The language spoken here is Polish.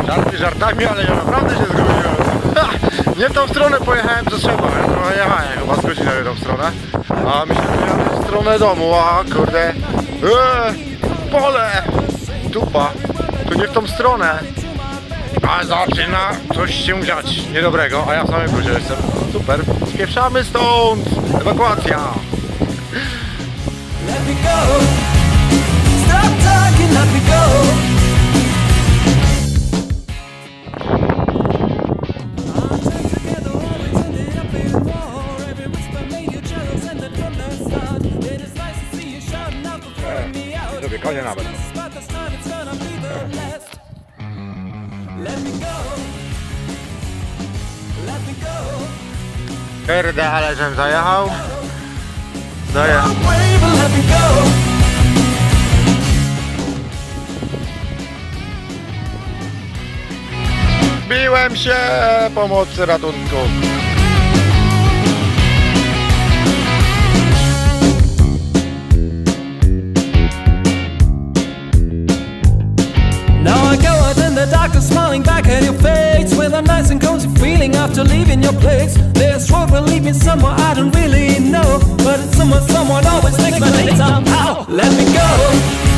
Żarty żartami, ale ja naprawdę się zgubiłem. Nie w tą stronę pojechałem co trzeba. Ja trochę jechałem, chyba z godzinę w tą stronę. A myślałem, że jadę w stronę domu, a kurde. Pole! Dupa. To nie w tą stronę. A zaczyna coś się dziać niedobrego, a ja w samym brudzie jestem. Super. Spieprzamy stąd! Ewakuacja! Let me go. Stop talking, let me go. Sobie konie nawet. Kurde, ale żem zajechał. Daję. Biłem się! Pomocy, ratunku! Now I go out in the dark, smiling back at your face with a nice and cozy feeling after leaving your place. This road will lead me somewhere I don't really know, but it's somewhere someone always takes my lead somehow. Let me go.